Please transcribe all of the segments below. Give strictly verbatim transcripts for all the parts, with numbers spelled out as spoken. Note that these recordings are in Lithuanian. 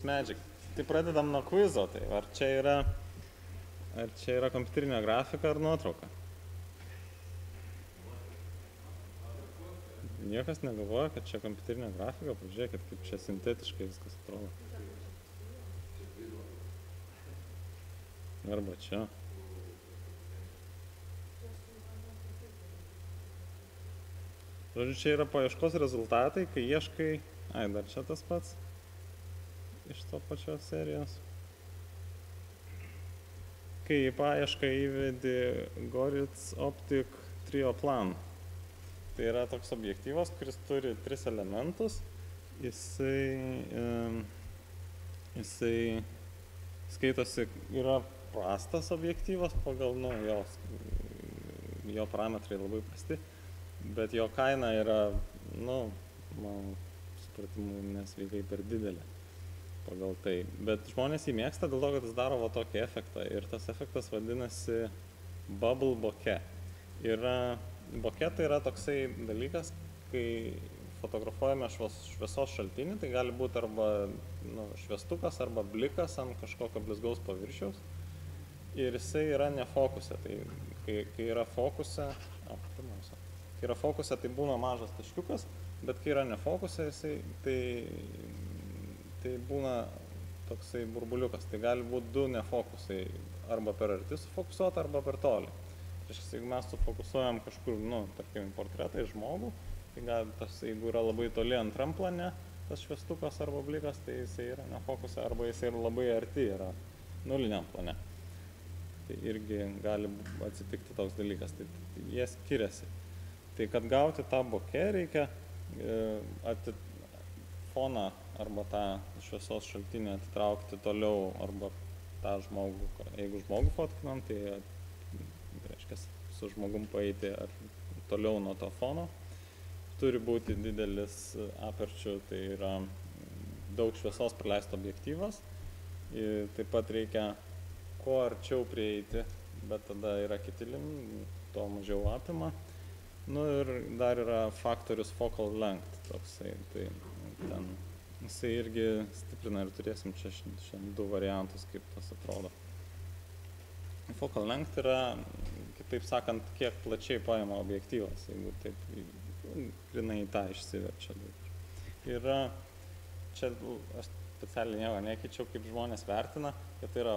Magic. Tai pradedam nuo kvizo, tai ar čia yra, ar čia yra kompiuterinė grafika ar nuotrauka? Niekas negalvoja, kad čia kompiuterinė grafika, pažiūrėkit, kaip čia sintetiškai viskas atrodo. Arba čia. Žodžiu, čia yra paieškos rezultatai, kai ieškai, ai, dar čia tas pats. Iš to pačios serijos. Kai į paiešką įvedi Goritz Optic Trio Plan. Tai yra toks objektyvas, kuris turi tris elementus. Jisai, um, jisai skaitosi, yra prastas objektyvas pagal, nu, jos, jo parametrai labai prasti, bet jo kaina yra, nu, man supratimu, nesveikai per didelė. Pagal tai. Bet žmonės jį mėgsta dėl to, kad jis daro va tokį efektą. Ir tas efektas vadinasi Buble bokeh. Yra, bokeh tai yra toksai dalykas, kai fotografuojame švies, šviesos šaltinį, tai gali būti arba nu, šviestukas, arba blikas ant kažkokio blizgaus paviršiaus. Ir jisai yra ne fokuse. Tai kai, kai yra fokuse, o, pirmiausia, kai yra fokuse, tai būna mažas taškiukas, bet kai yra ne fokuse, jisai, tai tai būna toksai burbuliukas, tai gali būti du nefokusai, arba per arti sufokusuoti, arba per toli. Reiškia, jeigu mes sufokusuojam kažkur, nu, tarkim, portretą į žmogų, tai gali tas, jeigu yra labai toli antram plane, tas šviestukas arba blikas, tai jisai yra nefokuse, arba jisai yra labai arti, yra nuliniam plane. Tai irgi gali atsitikti toks dalykas, tai jie skiriasi. Tai kad gauti tą bokeh reikia atitikti foną arba tą šviesos šaltinį atitraukti toliau, arba tą žmogų, jeigu žmogų fotkinam, tai reiškia su žmogum paeiti ar toliau nuo to fono. Turi būti didelis aperčių, tai yra daug šviesos praleisto objektyvas. Ir taip pat reikia kuo arčiau prieiti, bet tada yra kiti limai, to mažiau apima. Nu ir dar yra faktorius focal length toksai, tai ten jisai irgi stiprina ir turėsim čia šiandien du variantus, kaip tas atrodo. Focal length yra, kitaip sakant, kiek plačiai paima objektyvas, jeigu taip grinai tą išsiverčia. Yra, čia aš specialiai nieko nekeičiau, kaip žmonės vertina, kad tai yra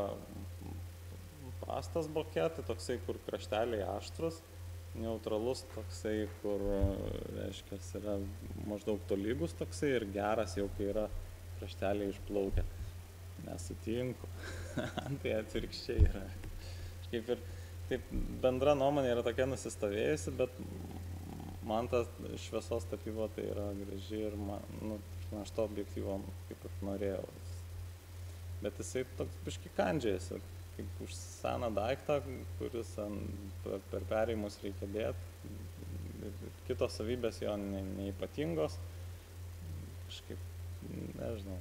prastas bokeh, tai toksai, kur krašteliai aštrus, neutralus toksai, kur, reiškia, yra maždaug tolygus toksai ir geras jau, kai yra krašteliai išplaukę. Nesutinku. Tai atvirkščiai yra. Kaip ir, taip, bendra nuomonė yra tokia nusistovėjusi, bet man ta šviesos tapyba tai yra graži ir man, nu, aš to objektyvo kaip ir norėjau. Bet jisai toks biški kandžiasi. Kaip už seną daiktą, kuris ant, per perėjimus reikia dėti, kitos savybės jo ne, neįpatingos, kažkaip, nežinau,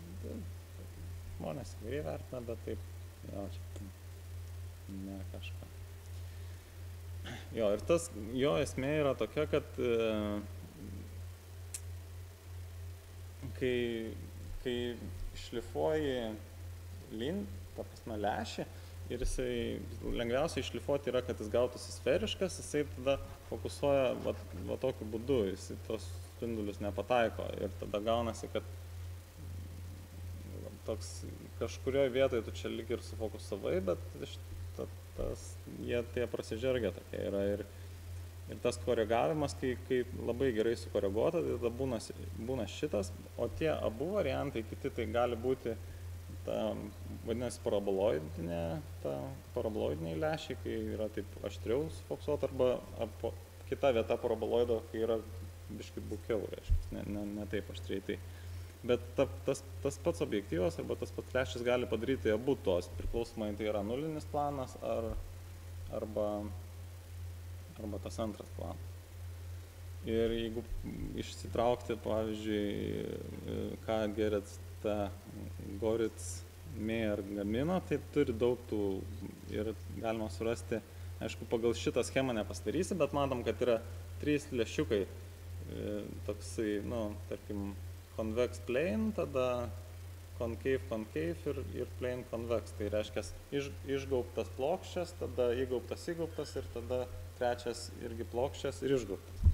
žmonės įvairiai vertina, bet taip, jo, čia ne kažką. Jo, ir tas, jo esmė yra tokia, kad e, kai, kai šlifuoji lin, ta prasme lęšį, ir jisai lengviausiai iššlifuoti yra, kad jis gautųsi sferiškas, jisai tada fokusuoja va, va tokiu būdu, jisai tos spindulius nepataiko ir tada gaunasi, kad toks kažkurioje vietoje tu čia lyg ir sufokusavai, bet ta, tas, jie tie prasižergia tokie yra ir, ir tas koregavimas, kai, kai labai gerai sukoreguota, tai tada būna, būna šitas, o tie abu variantai kiti tai gali būti ta, vadinasi, paraboloidinė, ta paraboloidiniai lęšiai, kai yra taip aštriau sufokusuota, arba, arba kita vieta paraboloido, kai yra biškit bukiau, reiškia, ne, ne, ne taip aštriai. Tai. Bet ta, tas, tas pats objektyvas arba tas pats lęšis gali padaryti abu tos, priklausomai tai yra nulinis planas ar, arba, arba tas antras planas. Ir jeigu išsitraukti, pavyzdžiui, ką Gerets ta Goritz Makerspace gamino, tai turi daug tų ir galima surasti, aišku, pagal šitą schemą nepasidarysi, bet matom, kad yra trys lęšiukai, toksai, nu, tarkim, convex plane, tada concave, concave ir, ir plane convex. Tai reiškia iš, išgaubtas plokščias, tada įgaubtas įgaubtas ir tada trečias irgi plokščias ir išgaubtas.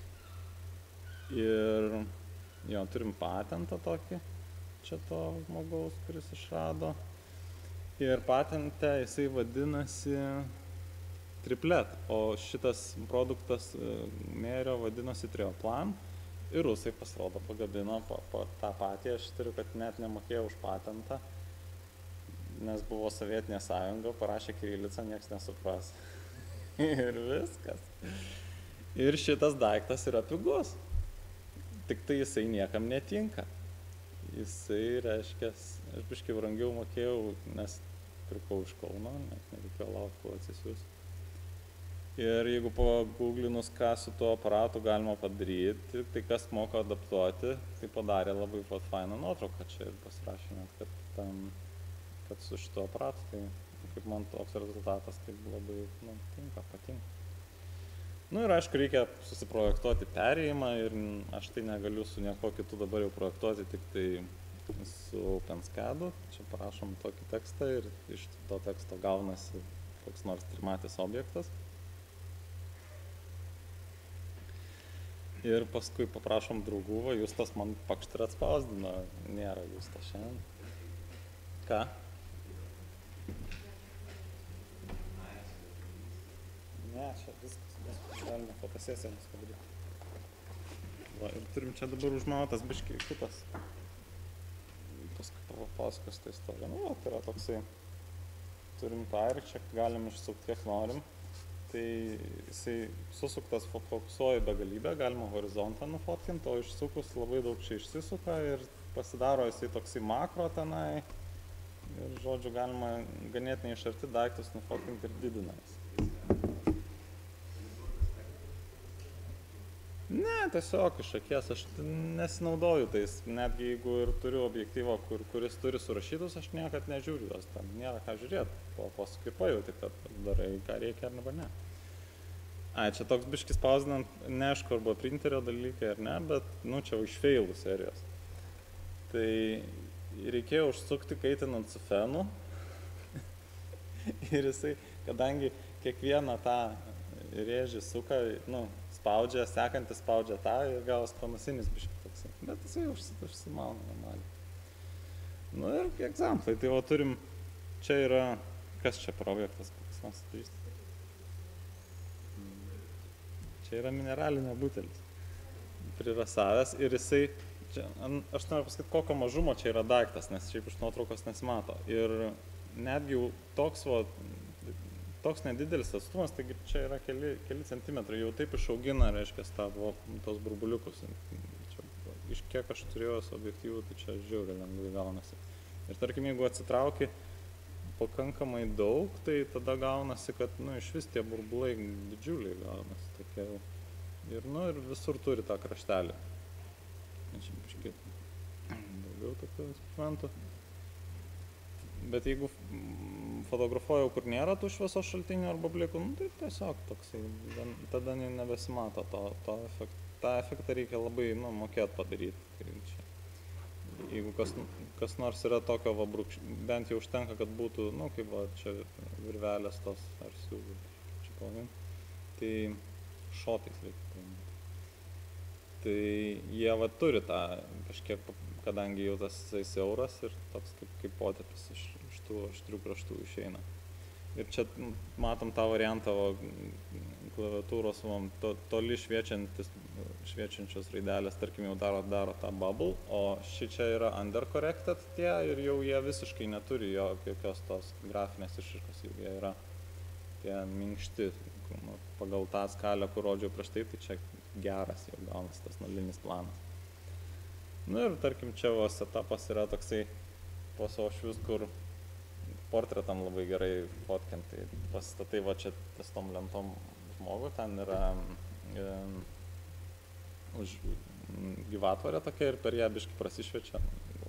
Ir jo, turim patentą tokį, čia to žmogaus, kuris išrado. Ir patente jisai vadinasi triplet, o šitas produktas Mėrio vadinosi trioplan. Ir rusai pasirodo pagabino pa, pa, tą patį, aš turiu, kad net nemokėjau už patentą, nes buvo Sovietinė sąjunga, parašė kirilicą, nieks nesupras. Ir viskas. Ir šitas daiktas yra pigus. Tik tai jisai niekam netinka. Jisai, reiškia, aš biškai brangiau mokėjau, nes pirkau iš Kauno, nes nereikėjo laukti, kol atsisiųs. Ir jeigu paguglinus, ką su tuo aparatu galima padaryti, tai kas moka adaptuoti, tai padarė labai pat fainą nuotrauką čia ir pasirašė net, kad, tam, kad su šituo aparatu, tai kaip man toks rezultatas, tai labai, nu, tinka, patinka. Nu ir aišku, reikia susiprojektuoti perėjimą ir aš tai negaliu su nieko kitu dabar jau projektuoti, tik tai su OpenSCAD-u. Čia parašom tokį tekstą ir iš to teksto gaunasi koks nors trimatis objektas. Ir paskui paprašom draugų, va, Justas man pakštį ir atspausdino, nėra Justas šiandien. Ką? Ne, čia viskas, viskas, galime fotosesiją mes padaryti. Va, ir turim čia dabar užmautas biškiai kitas. Paskui papasakos tą istoriją. Nu, va, tai yra toksai, turim tą ir čia galim išsukti, kiek norim. Tai jisai susuktas fokusuoja begalybę, galima horizontą nufotkinti, o išsukus labai daug čia išsisuka ir pasidaro jisai toksai makro tenai. Ir, žodžiu, galima ganėtinai iš arti daiktus nufotkinti ir didinais. Ne, tiesiog iš akies, aš nesinaudoju tais, netgi jeigu ir turiu objektyvą, kur, kuris turi surašytus, aš niekad nežiūriu jos, tam nėra ką žiūrėti, po paskui pajauti, kad darai, ką reikia arba ne. Ai, čia toks biškis spausdinant, neaišku, arba printerio dalykai ar ne, bet, nu, čia iš feilų serijos. Tai reikėjo užsukti kaitinant su fenu ir jisai, kadangi kiekvieną tą rėžį suka, nu, spaudžia, sekantis spaudžia tą ir gavos panusinis biškis toksai. Bet jisai užsimauna normaliai. Nu ir egzamplai. Tai va turim, čia yra, kas čia projektas, koks mes pažįstam. Čia yra mineralinė butelis. Prirasavęs ir jisai, čia, aš noriu pasakyti, kokio mažumo čia yra daiktas, nes šiaip iš nuotraukos nesimato. Ir netgi toks, va, toks nedidelis atstumas, taigi čia yra keli, keli centimetrai, jau taip išaugina, reiškia, tavo tos burbuliukus. Čia, iš kiek aš turėjau objektyvų, tai čia žiauriai lengvai gaunasi. Ir tarkim, jeigu atsitrauki pakankamai daug, tai tada gaunasi, kad, nu, iš vis tie burbulai didžiuliai gaunasi tokie. Ir, nu, ir visur turi tą kraštelį. Čia biškiai daugiau tokių eksperimentų. Bet jeigu fotografuoju, kur nėra tų šviesos šaltinių arba blikų, nu, tai tiesiog toksai, tada nebesimato to, to efektą. tą efektą reikia labai, nu, mokėt padaryti. Tai čia, jeigu kas, kas nors yra tokio, va, brūkš, bent jau užtenka, kad būtų, nu, kaip va, čia virvelės tos, ar siūlų, čia pavadinti, tai šotais reikia paimti. Tai jie va turi tą kažkiek, kadangi jau tas siauras ir toks kaip, kaip potėpis iš, iš tų aštrių kraštų išeina. Ir čia matom tą variantą klaviatūros, to, toli šviečiantis, šviečiančios raidelės, tarkim, jau daro, daro tą bubble, o ši čia yra undercorrected tie ir jau jie visiškai neturi jokios tos grafinės išraiškos, jau jie yra tie minkšti, nu, pagal tą skalę, kur rodžiau prieš tai, tai čia geras jau gaunasi tas nulinis planas. Nu ir tarkim, čia va setupas yra toksai pasošvis, kur portretam labai gerai fotkint, tai pasistatai va čia ties tom lentom žmogų, ten yra e, už gyvatvorė tokia ir per ją biškį prasišviečia.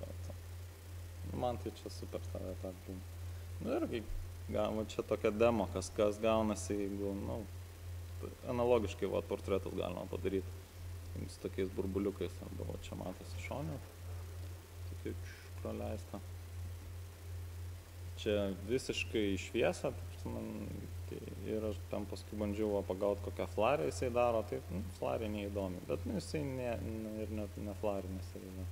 Man tai čia super ta vieta būna. Nu ir va čia tokia demo, kas, kas gaunasi, jeigu, nu, analogiškai va portretus galima padaryti su tokiais burbuliukais, arba va čia matosi šonė, tokie praleista. Čia visiškai šviesa, tai ir aš tam paskui bandžiau pagauti kokią flarę jisai daro, tai nu, flarė neįdomi, bet nu, jisai ne, ne, ir ne, ne flarinis yra.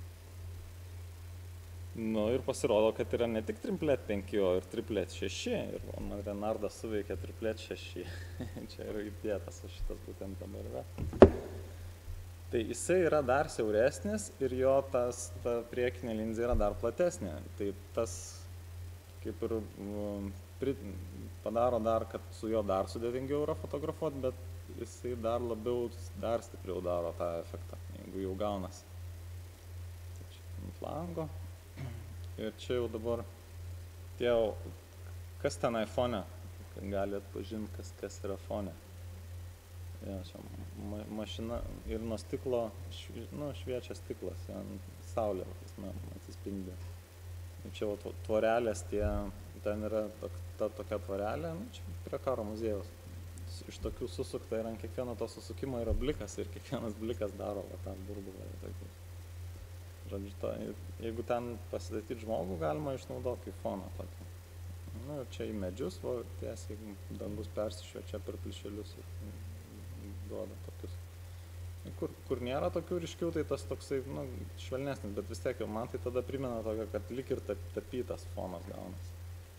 Nu ir pasirodo, kad yra ne tik triplet penki, o ir triplet šeši, ir man Renardas suveikė triplet šeši, čia yra įdėtas šitas būtent dabar yra. Tai jisai yra dar siauresnis ir jo tas, ta priekinė linzė yra dar platesnė, tai tas kaip ir pri, padaro dar, kad su jo dar sudėtingiau yra fotografuoti, bet jisai dar labiau, dar stipriau daro tą efektą, jeigu jau gaunasi. Tai čia ant lango. Ir čia jau dabar tie, kas tenai fone, kad gali atpažinti, kas, kas yra fone. Ja, čia ma, mašina ir nuo stiklo, švi, nu, šviečia stiklas, ja, saulė atsispindi. Ir čia va, tvorelės tie, ten yra ta tokia tvorelė, nu, čia prie karo muziejaus. Iš tokių susukta ir ant kiekvieno to susukimo yra blikas ir kiekvienas blikas daro va, tą burbulą. Žodžiu, ta, jeigu ten pasistatyti žmogų, galima išnaudoti kaip foną tokį. Nu, ir čia į medžius, va, tiesiai dangus persišviečia per plyšelius ir duoda tokius. Kur, kur nėra tokių ryškių, tai tas toksai, nu, švelnesnis, bet vis tiek jau man tai tada primena tokia, kad lik ir tapytas fonas gaunasi.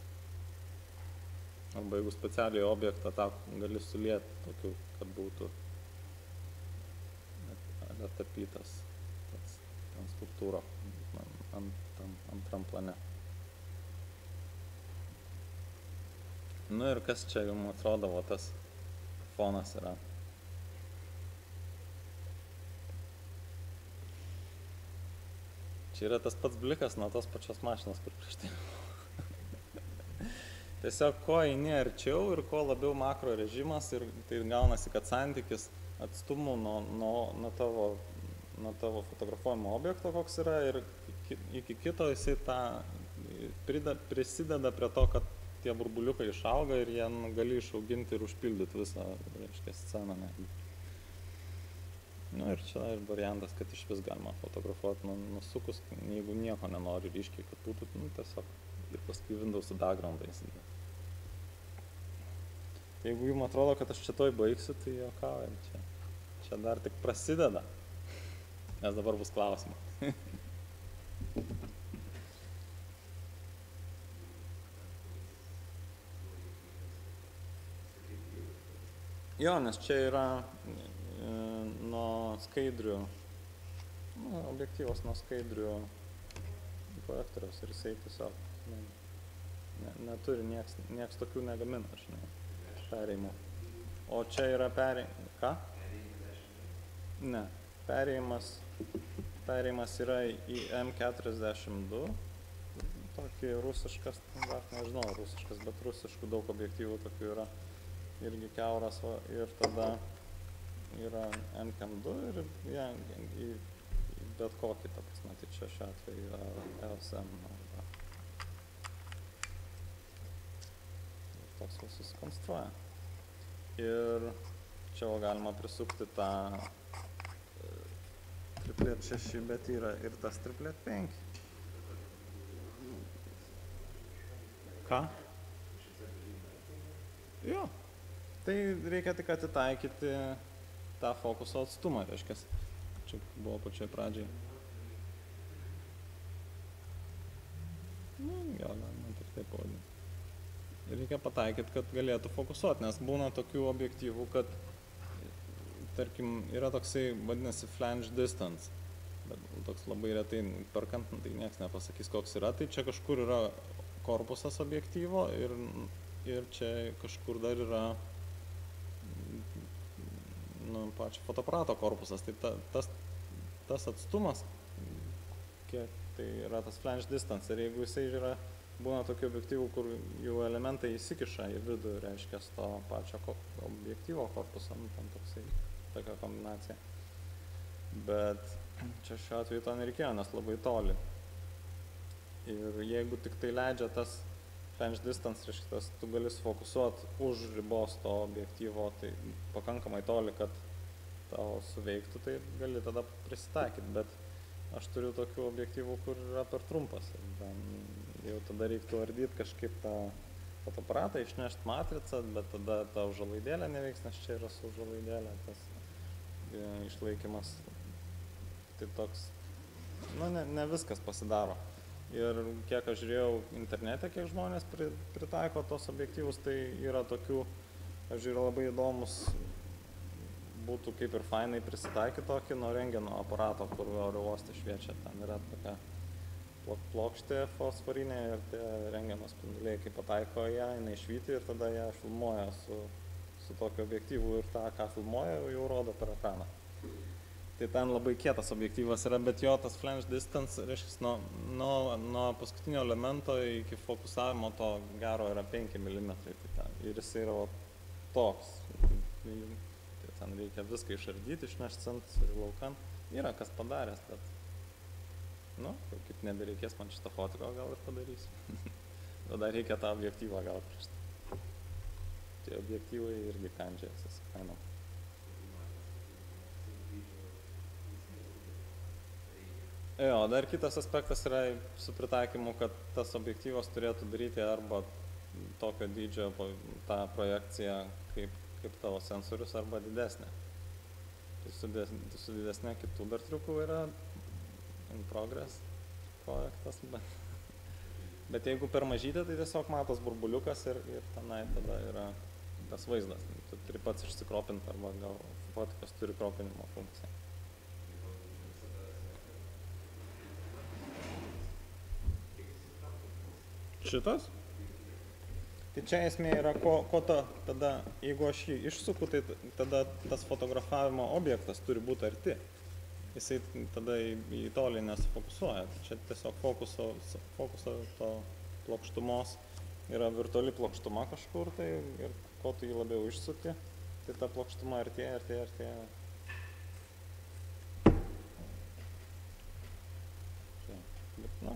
Arba jeigu specialiai objektą tą gali sulieti tokiu, kad būtų tapytas ant skulptūro ant, ant, antram plane. Nu ir kas čia jums atrodo, va, tas fonas yra? Čia yra tas pats blikas nuo tos pačios mašinos, kur prieš tai. Tiesiog kuo eini arčiau ir kuo labiau makro režimas, ir tai gaunasi, kad santykis atstumų nuo, nuo, nuo tavo nuo tavo fotografuojamo objekto, koks yra, ir iki kito jisai tą prida, prisideda prie to, kad tie burbuliukai išauga ir jie gali išauginti ir užpildyti visą, reiškia, sceną. Ne. Nu ir čia ir variantas, kad iš vis galima fotografuoti nu, nusukus, jeigu nieko nenori ryškiai, kad būtų, nu, tiesiog ir paskui Windows backgroundą įsidėti. Jeigu jums atrodo, kad aš čia toj baigsiu, tai juokaujam, čia, čia dar tik prasideda. Nes dabar bus klausimai. Jo, nes čia yra e, nuo skaidrių, nu, objektyvas nuo skaidrių projektoriaus ir jisai tiesiog ne, ne, neturi, nieks, nieks tokių negamina, žinai, perėjimų. O čia yra perėjimas, ką? Ne, perėjimas, perėjimas yra į M keturiasdešimt du, tokį rusiškas, dar nežinau rusiškas, bet rusiškų daug objektyvų tokių yra, irgi kiauras, va, ir tada yra M du ir ja, į, į bet kokį, ta prasme, tai čia šiuo atveju yra L S M. Arba. Ir toks va susikonstruoja. Ir čia va galima prisukti tą triplet šeši, bet yra ir tas triplet penki. Ką? Jo. Tai reikia tik atitaikyti tą fokuso atstumą, reiškia. Čia buvo pačioj pradžiai. Nu, gal, man tik taip pavadinti. Reikia pataikyti, kad galėtų fokusuoti, nes būna tokių objektyvų, kad tarkim, yra toksai, vadinasi, flange distance, bet toks labai retai perkant, tai nieks nepasakys, koks yra, tai čia kažkur yra korpusas objektyvo ir, ir čia kažkur dar yra nu, pačio fotoaparato korpusas, tai ta, tas, tas atstumas, kiek tai yra tas flange distance, ir jeigu jisai yra, būna tokių objektyvų, kur jų elementai įsikiša į vidų, reiškia, to pačio objektyvo korpusą, nu, tam toksai tokia kombinacija. Bet čia šiuo atveju to nereikėjo, nes labai toli. Ir jeigu tik tai leidžia tas flange distance, reiškia, tu gali sufokusuoti už ribos to objektyvo, tai pakankamai toli, kad tau suveiktų, tai gali tada prisitaikyti. Bet aš turiu tokių objektyvų, kur yra per trumpas. Ten jau tada reiktų ardyti kažkaip tą fotoaparatą, išnešti matricą, bet tada ta užuolaidėlė neveiks, nes čia yra su užuolaidėlė tas e, išlaikymas. Tai toks, nu, ne, ne viskas pasidaro. Ir kiek aš žiūrėjau internete, kiek žmonės pritaiko tos objektyvus, tai yra tokių, aš žiūrėjau, labai įdomus, būtų kaip ir fainai prisitaikyti tokį nuo rentgeno aparato, kur oro uoste šviečia. Ten yra tokia plokštė fosforinė ir tie rentgeno spinduliai, kai pataiko ją, jinai švyti ir tada ją filmuoja su, su tokiu objektyvu ir tą, ką filmuoja, jau rodo per ekraną. Tai ten labai kietas objektyvas yra, bet jo tas flange distance, reiškia, nuo, nuo, nuo paskutinio elemento iki fokusavimo to gero yra penki milimetrai. Tai ten, ir jis yra o, toks. Tai ten reikia viską išardyti, išnešti centus ir laukan. Yra kas padaręs, bet, nu, kaip nebereikės man šitą fotiko, gal ir padarysiu. Tada reikia tą objektyvą gal prieš tai. Tie objektyvai irgi kandžiasi, sakainom. Jo, dar kitas aspektas yra su pritaikymu, kad tas objektyvas turėtų daryti arba tokio dydžio tą projekciją kaip, kaip tavo sensorius, arba didesnė. Tai su, des, su didesnė kitų dar triukų yra in progress projektas, bet, bet jeigu per mažytė, tai tiesiog matos burbuliukas ir, ir tenai tada yra tas vaizdas. Tu turi pats išsikropinti arba gal fotikas turi kropinimo funkciją. Šitas? Tai čia esmė yra, ko, ko ta, tada, jeigu aš jį išsuku, tai tada tas fotografavimo objektas turi būti arti. Jisai tada į, į tolį nesifokusuoja. Tai čia tiesiog fokuso, fokuso to plokštumos yra virtuali plokštuma kažkur, tai ir ko tu jį labiau išsuki, tai ta plokštuma artėja, artėja, artėja. Čia, bet, na,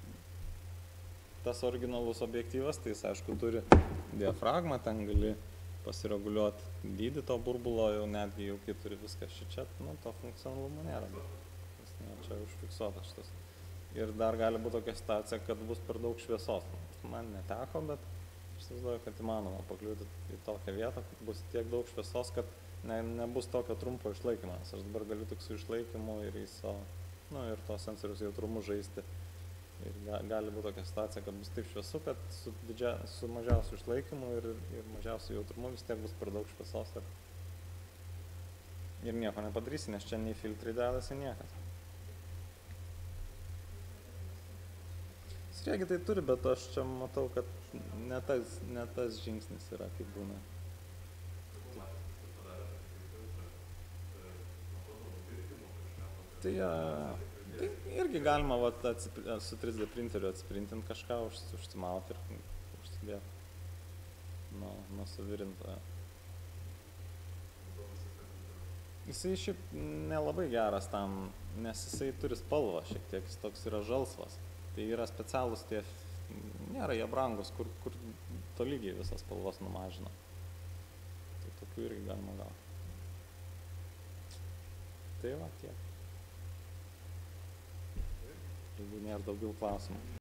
tas originalus objektyvas, tai jis aišku turi diafragmą, ten gali pasireguliuoti dydį to burbulo, jau netgi jau kai turi viską šičia, nu, to funkcionalumo nėra, bet ne, čia užfiksuotas šitas. Ir dar gali būti tokia situacija, kad bus per daug šviesos. Man neteko, bet aš įsivaizduoju, kad įmanoma pakliūti į tokią vietą, kad bus tiek daug šviesos, kad ne, nebus tokio trumpo išlaikymo. Aš dabar galiu tik su išlaikymu ir į savo, nu, ir to sensorius jautrumu žaisti. Ir gali būti tokia situacija, kad bus taip šviesu, kad su, didžia, su mažiausiu išlaikymu ir, ir mažiausiu jautrumu vis tiek bus per daug šviesos. Ir, ir nieko nepadarysi, nes čia nei filtrai dedasi niekas. Sriegi tai turi, bet aš čia matau, kad ne tas, ne tas žingsnis yra, kaip būna. Tai ja, tai irgi galima vat, atsipri, su trys D printeriu atsiprintinti kažką, už, užsimauti ir užsidėti nuo, nuo suvirintojo. Jisai šiaip nelabai geras tam, nes jisai turi spalvą šiek tiek, jis toks yra žalsvas. Tai yra specialūs tie, nėra jie brangus, kur, kur tolygiai visas spalvas numažina. Tai tokių irgi galima gauti. Tai va tiek. Jeigu nėra daugiau klausimų.